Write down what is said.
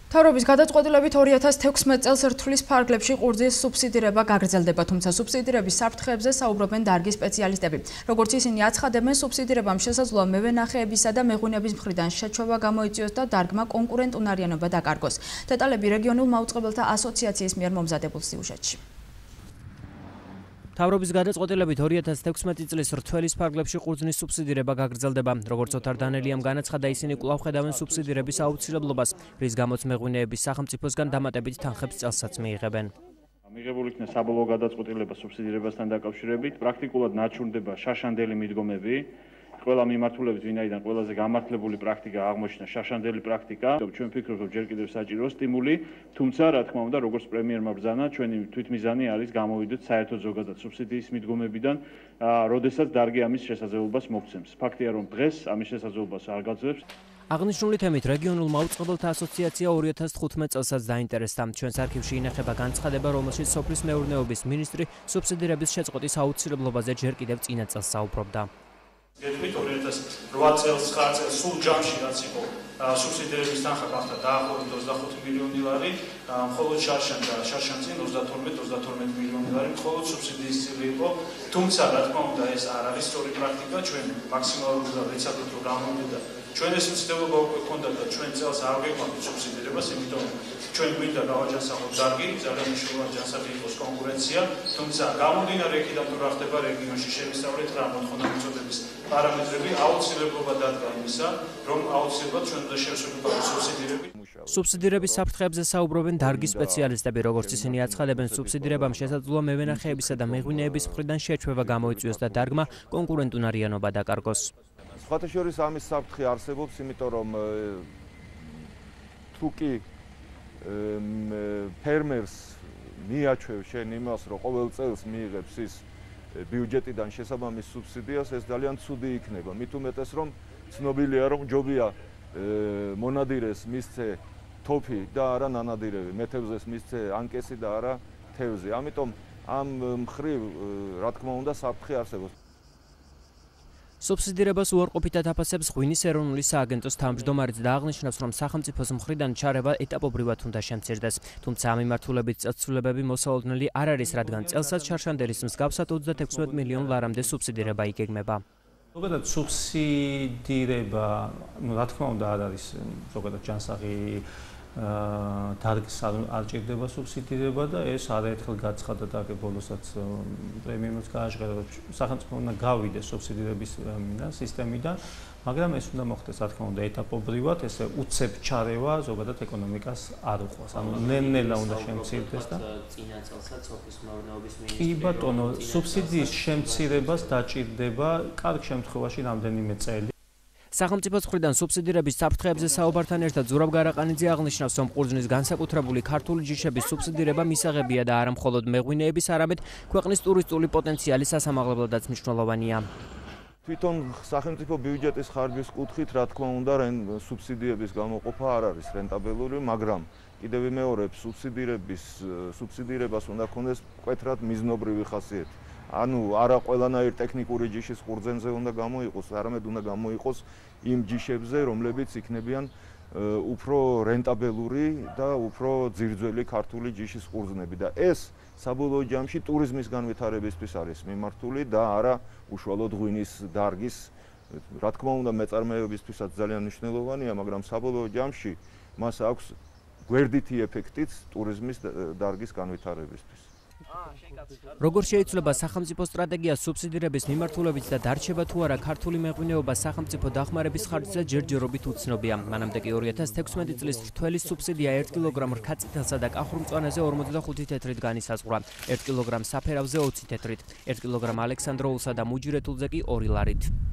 მთავრობის გადაწყვეტილებით 2016 წელს რთulis ფარგლებში ყურძნის სუბსიდირება გაგრძელდება, თუმცა სუბსიდირების საფრთხეებზე საუბრობენ დარგის სპეციალისტები. როგორც ისინი აცხადებენ, სუბსიდირებამ შესაძლოა მევენახეებისა და მეღვინეების მხრიდან შეჩვევა გამოიწვიოს და დარგმა კონკურენტუნარიანობა დაკარგოს. დეტალები რეგიონულ მაუწყებელთა ასოციაციის მიერ მომზადებულ სიუჟეტში. მთავრობის გადაწყვეტილებით 2016 წლის რთulis ფარგლებში ყურძნის სუბსიდირება გაგრძელდება. როგორც ოთარ დანელიამ განაცხადა, ისინი კვლავ ხედავენ სუბსიდირების აუცილებლობას, რის გამოც მეღვინეების სახელმწიფოსგან დამატებით თანხებს წელსაც მიიღებენ. მიღებული იქნა საბოლოო გადაწყვეტილება სუბსიდირებასთან დაკავშირებით, პრაქტიკულად ნაჩვენდება შაშანდელი მიდგომები. ყველა მიმართულებით, ვინაიდან ყველაზე გამართლებული პრაქტიკა აღმოჩნდა შაშანდელი პრაქტიკა. ჩვენ ვფიქრობთ, რომ ჯერ კიდევ საჭიროა სტიმული, თუმცა რა თქმა უნდა, როგორც პრემიერმა ბრძანა, ჩვენი თვითმიზანი არის გამოვიდეთ საერთოდ ზოგადად სუბსიდიის მიდგომებიდან, როდესაც დარგი ამის შესაძლებლობას მოგცემს. ფაქტია, რომ დღეს ამის შესაძლებლობას არ გაძლევს. აღნიშნული თემით რეგიონულ მაუწყებელთა ასოციაცია 2015 წელსაც დაინტერესდა. ჩვენს არქივში ინახება განცხადება, რომელშიც სოფლის მეურნეობის მინისტრი სუბსიდირების შეწყვეტის აუცილებლობაზე ჯერ კიდევ წინა წელს საუბრობდა. გეტყვით 2008 წელს, 9 წელს სულ ჯამში რაც იყო სუბსიდირების თანხა გახდა დაახლოებით 25 მილიონი ლარი, მხოლოდ შარშანწინ 32 მილიონი ლარი მხოლოდ სუბსიდიის წილი იყო. თუმცა რა თქმა უნდა ეს არ არის სწორი პრაქტიკა, ჩვენ მაქსიმალურად ვიცადოთ რომ გამოვიდა. ჩვენ ეს მცდელობა უკვე ჰქონდა და ჩვენ წელს არ ვიყვანთ სუბსიდირებას, იმიტომ ჩვენ გვინდა გავაჯანსაღოთ დარგი, ძალიან მნიშვნელოვანი ჯანსაღი იყოს კონკურენცია, თუმცა გამომდინარე იქიდან თუ რა ხდება რეგიონში შევისწავლეთ რა მოთხოვნა მიწოდების პარამეტრები, აუცილებლობა დადგა იმისა, რომ აუცილებლად ჩვენ უნდა შევსრულოთ სუბსიდირები. სუბსიდირების საფრთხეებზე საუბრობენ დარგის სპეციალისტები, როგორც ისინი აცხადებენ, სუბსიდირებამ შესაძლოა მევენახეებისა და მეღვინეების მხრიდან შეჩვევა გამოიწვიოს და დარგმა კონკურენტუნარიანობა დაკარგოს. სხვათა შორის ამის საფრთხე არსებობს, იმიტომ რომ თუკი ფერმერს მიაჩვევ შენ იმას, რომ ყოველ წელს მიიღებს ის ბიუჯეტიდან შესაბამის სუბსიდიას, ეს ძალიან ცუდი იქნება. მით უმეტეს რომ ცნობილია, რომ ჯობია მონადირეს მისცე თოფი და არა ნანადირები, მეთევზეს მისცე ანკესი და არა თევზი. ამიტომ ამ მხრივ რა თქმა უნდა საფრთხე არსებობს. სუბსიდირებას უარყოფითად აფასებს ღვინის ეროვნული სააგენტოს თავმჯდომარიც და აღნიშნავს, რომ სახელმწიფოს მხრიდან ჩარევა ეტაპობრივად უნდა შემცირდეს. თუმცა ამ მიმართულებით წესწულებები მოსალოდნელი არ არის, რადგან წელსაც შარშანდელის მსგავსად 36 მილიონ ლარამდე სუბსიდირება იგეგმება. ზოგადად სუბსიდირება, რა თქმა უნდა, არ არის ზოგადად ჯანსაღი დარგს არ ჭირდება სუბსიდირება და ეს არაერთხელ გაცხადა და ბოლოსაც პრემიერმაც გააჟღერა, რომ სახელმწიფო უნდა გავიდეს სუბსიდირების სისტემიდან, მაგრამ ეს უნდა მოხდეს, რა თქმა უნდა, ეტაპობრივად, ესე უცებ ჩარევა ზოგადად ეკონომიკას არ უყვას. ანუ ნელ-ნელა უნდა შემცირდეს და წინა წელსაც სოფლის მეურნეობის მინისტრი კი ბატონო, სუბსიდიის შემცირებას დაჭირდება კარგ შემთხვევაში რამდენიმე წელი. სახელმწიფოს მხრიდან სუბსიდირების საფრთხეებზე საუბართან ერთად ზურაბ გარაყანიძე აღნიშნავს, რომ ყურძნის განსაკუთრებული ქართული ჯიშების სუბსიდირება მისაღებია და არა მხოლოდ მეღვინეების, არამედ ქვეყნის ტურისტული პოტენციალის სასამაღლებლადაც მნიშვნელოვანია. თვითონ სახელმწიფო ბიუჯეტის ხარჯის კუთხით, რა თქმა უნდა, სუბსიდიების გამოყოფა არ არის რენტაბელური, მაგრამ კიდევ ვიმეორებ, სუბსიდირებას უნდა ქონდეს მკვეთრად მიზნობრივი ხასიათი. ანუ არა ყველანაირ ტექნიკური ჯიშის ყურძენზე უნდა გამოიყოს, არამედ უნდა გამოიყოს იმ ჯიშებზე, რომლებიც იქნებიან უფრო რენტაბელური და უფრო ძირძველი ქართული ჯიშის ყურძნები და ეს საბოლოო ჯამში ტურიზმის განვითარებისთვის არის მიმართული და არა უშუალოდ ღვინის დარგის, რა თქმა უნდა, მეწარმეებისთვისაც ძალიან მნიშვნელოვანია, მაგრამ საბოლოო ჯამში მას აქვს გვერდითი ეფექტიც ტურიზმის დარგის განვითარებისთვის. როგორ შეიძლება სახელმწიფო სტრატეგია სუბსიდირების მიმართულებით და დარჩება თუ არა ქართული მეღვინეობა სახელმწიფო დახმარების ხარჯზე ჯერჯერობით უცნობია. მანამდე კი 2016 წლის რთulis სუბსიდია 1 კილოგრამ რქაწითელსა და კახურ მწვანეზე 45 თეთრით განისაზღვრა, 1 კილოგრამ საფერავზე 20 თეთრით, 1 კილოგრამ ალექსანდროულსა და მუჯირეთულზე კი 2 ლარით.